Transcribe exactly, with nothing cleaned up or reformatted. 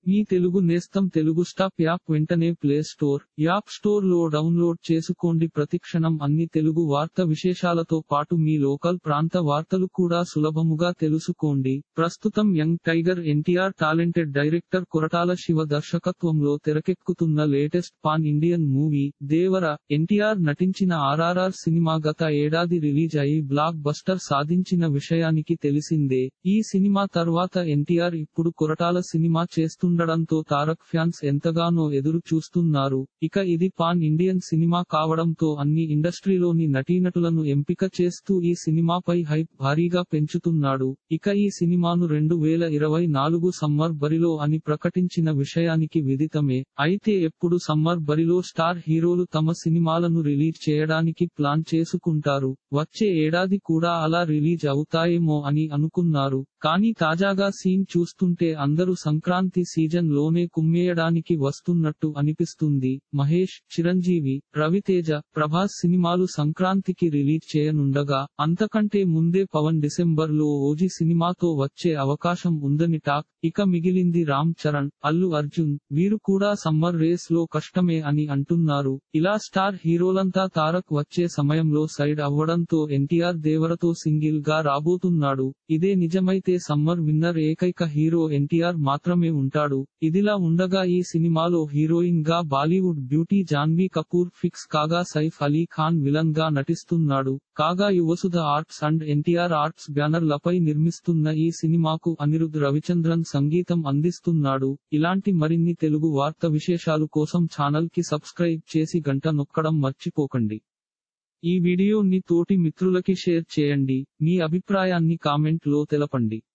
మీ తెలుగు నేస్తం Telugu stop app వెంటనే play store, app store లో డౌన్లోడ్ చేసుకోండి. ప్రతిక్షణం అన్ని తెలుగు వార్త విశేషాలతో పాటు మీ లోకల్ ప్రాంత వార్తలు కూడా సులభముగా తెలుసుకోండి. ప్రస్తుతం young tiger NTR talented director Koratala Siva దర్శకత్వంలో తెరకెక్కుతున్న latest pan Indian movie Devara. NTR నటించిన ఆర్ఆర్ఆర్ సినిమా గత ఏడాది రిలీజ్ అయి బ్లాక్ బస్టర్ సాధించిన విషయానికి తెలిసిందే. ఈ సినిమా తర్వాత ఎన్టీఆర్ ఇప్పుడు కొరటాల సినిమా చేస్తుండడంతో తారక్ ఫ్యాన్స్ ఎంతగానో ఎదురు చూస్తున్నారు. ఇక ఇది పాన్ ఇండియన్ సినిమా కావడంతో అన్ని ఇండస్ట్రీలోని నటీనటులను ఎంపిక చేస్తూ ఈ సినిమాపై హైప్ భారీగా పెంచుతున్నాడు. ఇక ఈ సినిమాను రెండు వేల ఇరవై నాలుగు సమ్మర్ బరిలో అని ప్రకటించిన విషయానికి విదితమే. అయితే ఎప్పుడు సమ్మర్ బరిలో స్టార్ హీరోలు తమ సినిమాలను రిలీజ్ చేయడానికి ప్లాన్ చేసుకుంటారు. వచ్చే ఏడాది కూడా అలా రిలీజ్ అవుతాయేమో అని అనుకున్నారు. కానీ తాజాగా సీన్ చూస్తుంటే అందరూ సంక్రాంతి సీజన్ లోనే కుమ్మేయడానికి వస్తున్నట్టు అనిపిస్తుంది. మహేష్, చిరంజీవి, రవితేజ, ప్రభాస్ సినిమాలు సంక్రాంతికి రిలీజ్ చేయనుండగా అంతకంటే ముందే పవన్ డిసెంబర్ లో ఓజీ సినిమాతో వచ్చే అవకాశం ఉందని టాక్. ఇక మిగిలింది రామ్ చరణ్, అల్లు అర్జున్. వీరు కూడా సమ్మర్ రేస్ లో కష్టమే అని అంటున్నారు. ఇలా స్టార్ హీరోలంతా తారక్ వచ్చే సమయంలో సైడ్ అవ్వడంతో ఎన్టీఆర్ దేవరతో సింగిల్ గా రాబోతున్నాడు. ఇదే నిజమైతే సమ్మర్ విన్నర్ ఏకైక హీరో ఎన్టీఆర్ మాత్రమే ఉంటాడు. ఇదిలా ఉండగా ఈ సినిమాలో హీరోయిన్ గా Bollywood beauty Janhvi Kapoor fix కాగా సైఫ్ అలీ ఖాన్ విలన్ గా నటిస్తున్నాడు. కాగా Yuvasudha arts and NTR arts banner లపై నిర్మిస్తున్న ఈ సినిమాకు అనిరుద్ రవిచంద్రన్ సంగీతం అందిస్తున్నాడు. ఇలాంటి మరిన్ని తెలుగు వార్త విశేషాలు కోసం ఛానల్ కి సబ్స్క్రైబ్ చేసి గంట నొక్కడం మర్చిపోకండి. ఈ వీడియోని తోటి మిత్రులకి షేర్ చేయండి. మీ అభిప్రాయాన్ని కామెంట్ లో తెలపండి.